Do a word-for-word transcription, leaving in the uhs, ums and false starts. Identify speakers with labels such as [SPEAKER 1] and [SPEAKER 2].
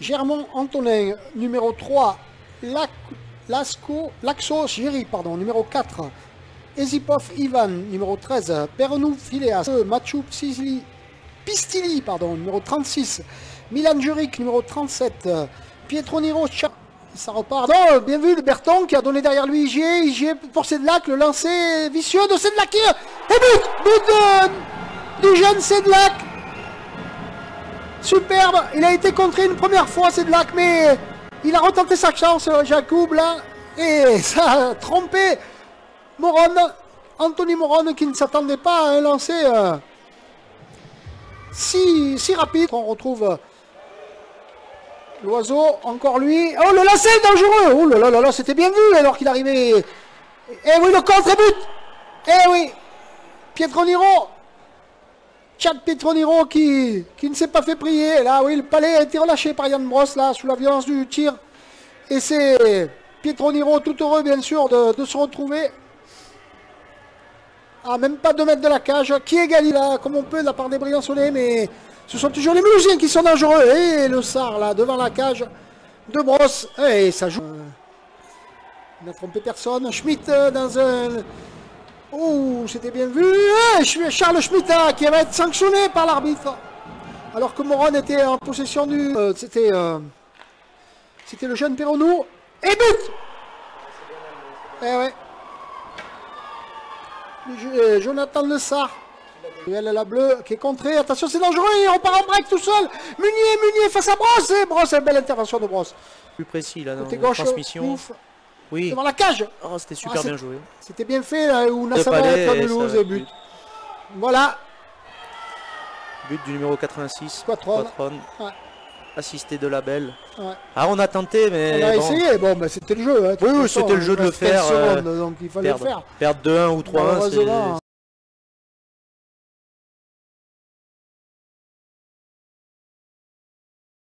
[SPEAKER 1] Germont Antonin, numéro trois, Lac, Lasco, Laxo Géry, pardon, numéro quatre, Ezipov Ivan, numéro treize, Pernou Phileas, Machu Psili, Pistili, pardon, numéro trente-six, Milan Juric, numéro trente-sept, Pietroniro, ça repart, non, bien vu, le Berton qui a donné derrière lui I G, I G pour Sedlak, le lancer vicieux de Sedlak, et but, but de, du jeune Sedlak. Superbe, il a été contré une première fois, Sedlak, mais il a retenté sa chance, Jacob, là, et ça a trompé Moron, Anthony Moron, qui ne s'attendait pas à un lancer euh, si, si rapide. On retrouve euh, l'oiseau, encore lui. Oh, le lancer est dangereux. Oh là là là là, c'était bien vu alors qu'il arrivait. Eh oui, le contre et but. Eh oui, Pietroniro. Chad Pietroniro qui, qui ne s'est pas fait prier. Là, oui, le palais a été relâché par Yann Brosse, là, sous la violence du tir. Et c'est Pietroniro tout heureux, bien sûr, de, de se retrouver à même pas deux mètres de la cage, qui égalise là, comme on peut, de la part des Briançonnais, mais ce sont toujours les Mulhousiens qui sont dangereux. Et le Sar, là, devant la cage de Brosse. Et ça joue. Il n'a trompé personne. Schmitt dans un... Oh, c'était bien vu. Et Charles Schmitt qui va être sanctionné par l'arbitre. Alors que Moron était en possession du... Euh, c'était euh, c'était le jeune Perronou. Et but. Eh ouais. Le, Jonathan Le Sar. Elle la bleue qui est contrée. Attention, c'est dangereux. Il repart en break tout seul. Munier, Munier face à Brosse. Et Brosse, belle intervention de Brosse.
[SPEAKER 2] Plus précis là dans
[SPEAKER 1] côté
[SPEAKER 2] la
[SPEAKER 1] gauche,
[SPEAKER 2] transmission.
[SPEAKER 1] Ouf.
[SPEAKER 2] Oui.
[SPEAKER 1] Devant la cage.
[SPEAKER 2] Oh, c'était super
[SPEAKER 1] ah,
[SPEAKER 2] bien joué.
[SPEAKER 1] C'était bien fait là où Nassau a Mulhouse et but. Voilà.
[SPEAKER 2] But du numéro quatre-vingt-six.
[SPEAKER 1] Quatron.
[SPEAKER 2] Ouais. Assisté de la belle.
[SPEAKER 1] Ouais.
[SPEAKER 2] Ah, on a tenté, mais.
[SPEAKER 1] On a
[SPEAKER 2] bon.
[SPEAKER 1] essayé. Bon, bah, c'était le jeu. Hein,
[SPEAKER 2] oui, oui, c'était le jeu
[SPEAKER 1] hein,
[SPEAKER 2] de le faire.
[SPEAKER 1] Secondes,
[SPEAKER 2] euh,
[SPEAKER 1] donc il fallait
[SPEAKER 2] perdre,
[SPEAKER 1] le faire.
[SPEAKER 2] Perdre deux un ou trois un.